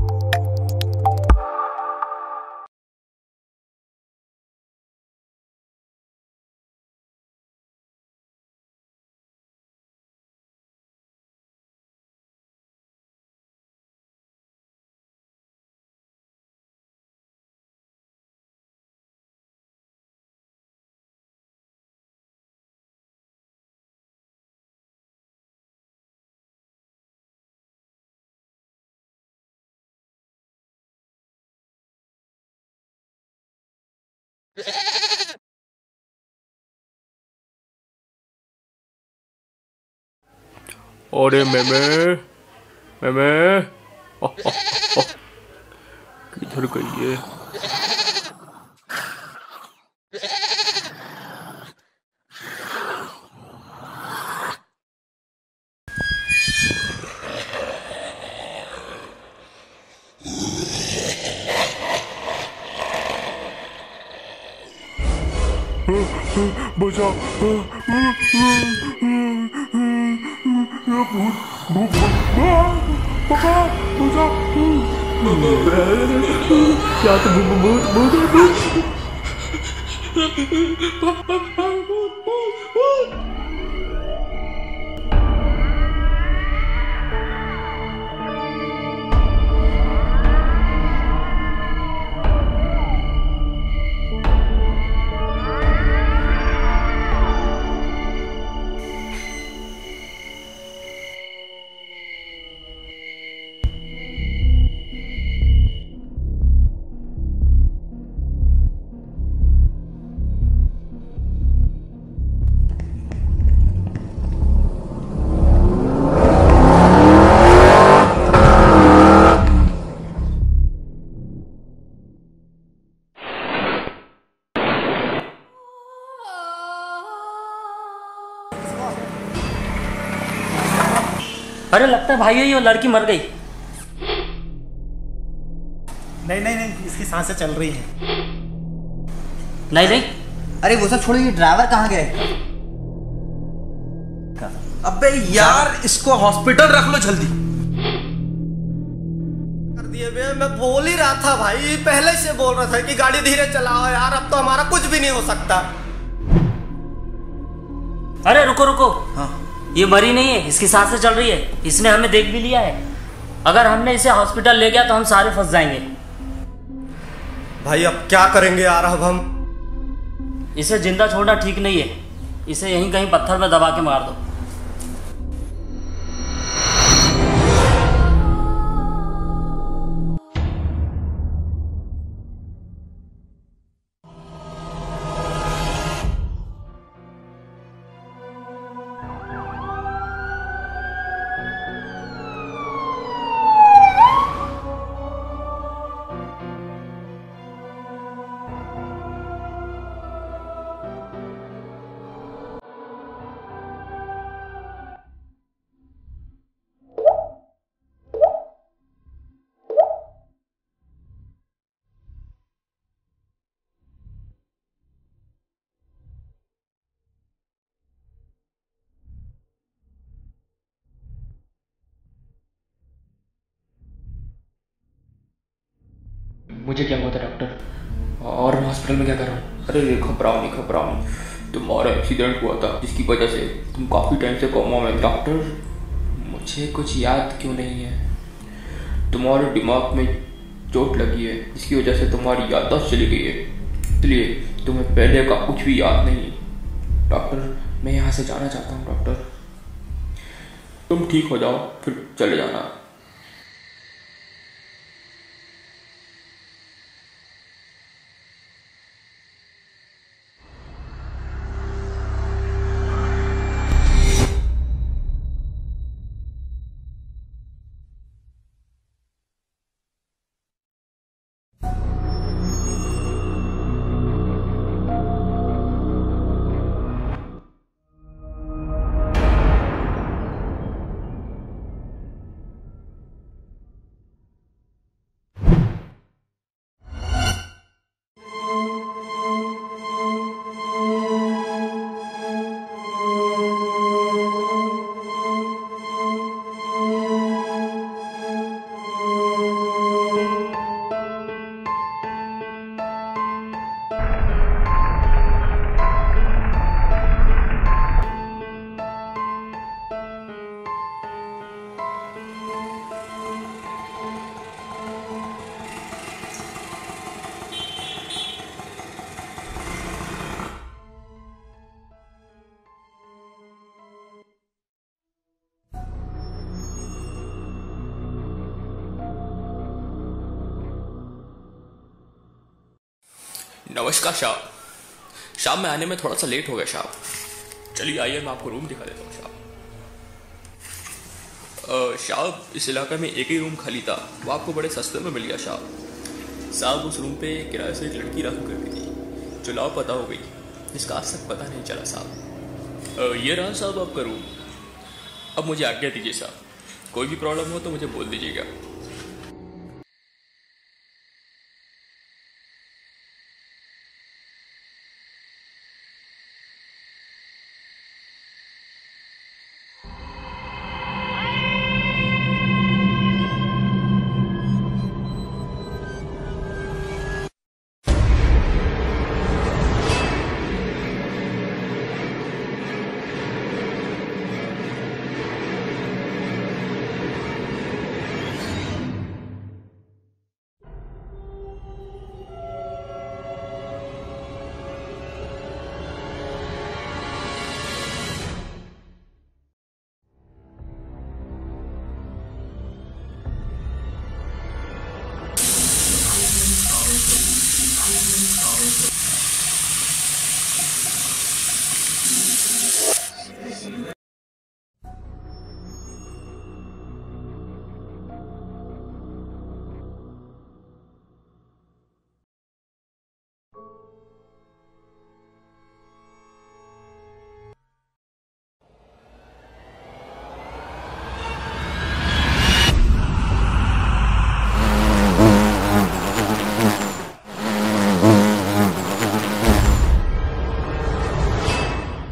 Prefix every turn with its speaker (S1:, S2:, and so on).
S1: अरे ma'am ma'am किधर गई है? बचा पापा बचा क्या तो
S2: अरे लगता है भाई ये लड़की मर गई।
S3: नहीं नहीं नहीं, इसकी सांसें चल रही हैं।
S2: नहीं नहीं,
S4: अरे वो सब छोड़ो, ये ड्राइवर कहाँ गए?
S3: अबे यार, इसको हॉस्पिटल रख लो जल्दी। कर दिए बे, मैं बोल ही रहा था भाई, पहले से बोल रहा था कि गाड़ी धीरे चलाओ यार, अब तो हमारा कुछ भी नहीं हो सकता।
S2: अरे रुको रुको,
S4: हाँ
S2: ये मरी नहीं है, इसकी सांसें चल रही है, इसने हमें देख भी लिया है। अगर हमने इसे हॉस्पिटल ले गया तो हम सारे फंस जाएंगे।
S3: भाई अब क्या करेंगे यार, अब हम
S2: इसे जिंदा छोड़ना ठीक नहीं है, इसे यहीं कहीं पत्थर में दबा के मार दो।
S1: मुझे क्या हुआ था डॉक्टर? और मैं हॉस्पिटल में क्या कर रहा हूँ? अरे घबराओ नहीं, तुम्हारा एक्सीडेंट हुआ था जिसकी वजह से तुम काफ़ी टाइम से कोमा में। डॉक्टर, मुझे कुछ याद क्यों नहीं है? तुम्हारे दिमाग में चोट लगी है जिसकी वजह से तुम्हारी याददाश्त चली गई है, इसलिए तुम्हें पहले का कुछ भी याद नहीं है। डॉक्टर, मैं यहाँ से जाना चाहता हूँ। डॉक्टर, तुम ठीक हो जाओ फिर चले जाना। नमस्कार साहब। शाम में आने में थोड़ा सा लेट हो गया साहब। चलिए आइए मैं आपको रूम दिखा देता हूँ साहब। साहब इस इलाके में एक ही रूम खाली था, वो आपको बड़े सस्ते में मिल गया साहब। उस रूम पे किराए से एक लड़की रहा करती थी जो लापता हो गई, जिसका आज तक पता नहीं चला साहब। ये रहा साहब आपका रूम। अब मुझे आज्ञा दीजिए साहब, कोई भी प्रॉब्लम हो तो मुझे बोल दीजिएगा।